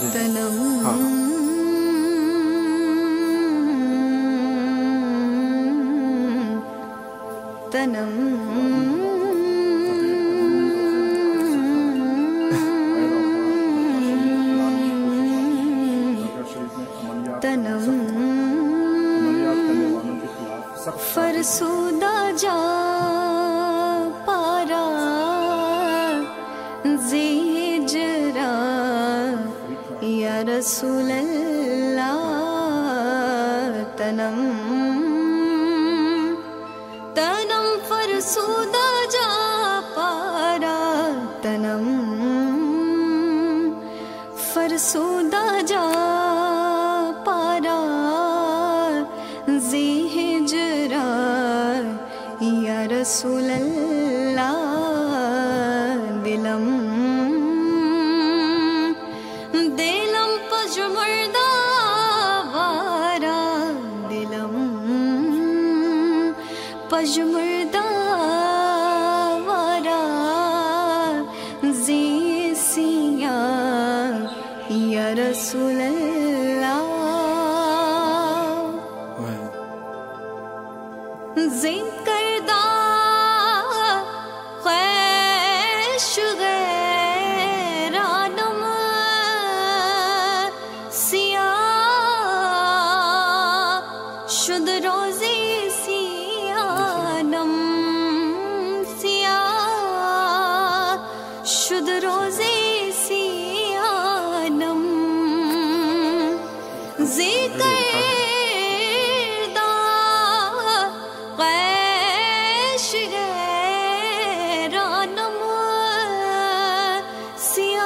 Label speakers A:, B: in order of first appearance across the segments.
A: तनम तनम तनम फरसूदा जा पारा ज़िजरा या रसूल अल्लाह तनम तनम फरसूदा जा पारा तनम फरसूदा जा पारा ज़िजरा या रसूल अल्लाह दिलम दिलम पजमर्दा वारा दिलम पजमर्दा वारा ज़िसिया या रसूल अल्लाह ज़िक्रदा ख्वैश गैरानम सिया शुद रोज़ी सियानम सिया शुद रोज़ी सियानम ज़िक्रदा ख्वैश गैरानम सिया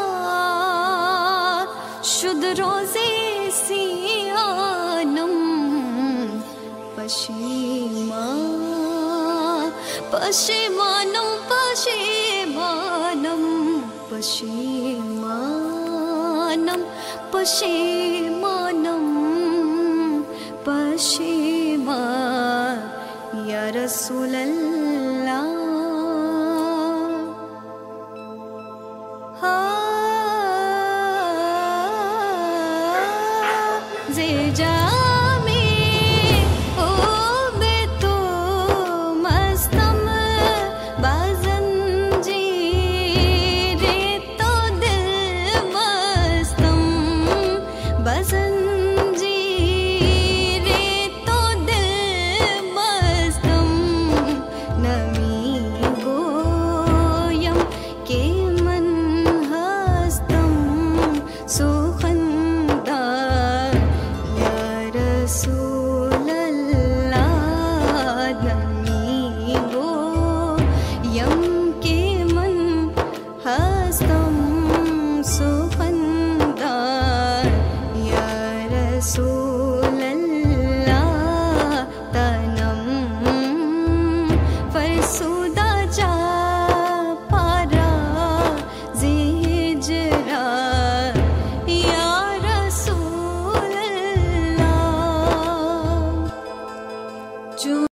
A: शुद रोज़े सियानम पशेमानम पशेमानम पशेमानम पशेमानम पशेमा या रसूल अल्लाह ज़िजा